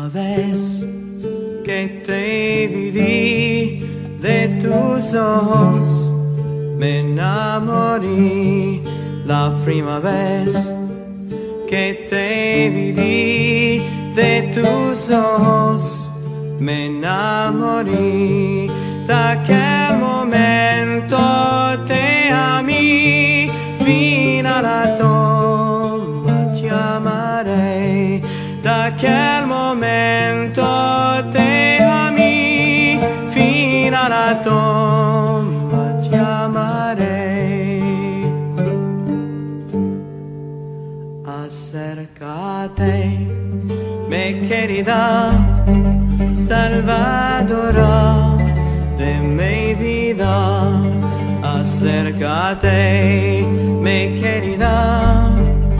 vez que te vi de tus ojos, me enamoré. La prima vez que te vi de tus ojos, me enamoré. De aquel momento te amé, fino alla tomba ti amaré. De aquel momento te amé, fino alla tomba ti amaré. Acércate, mi querida salvadora de mi vida. Acércate, mi querida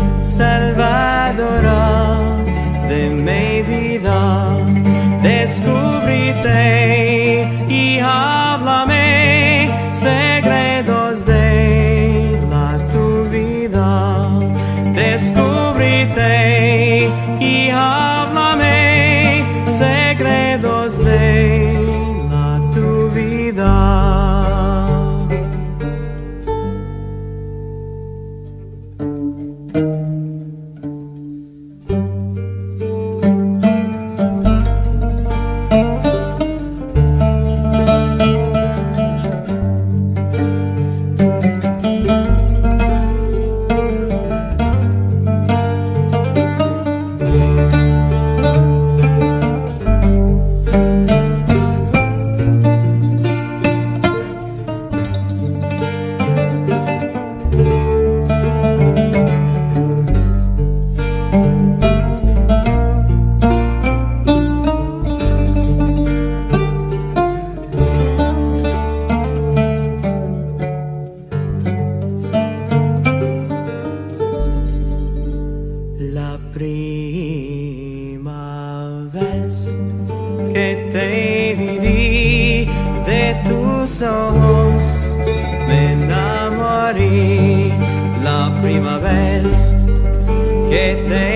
salvadora de mi vida. Descúbrete y háblame secretos de tu vida. Descúbrete y háblame secretos de tu vida. La prima vez que te vi de tus ojos, me enamoré. La prima vez que te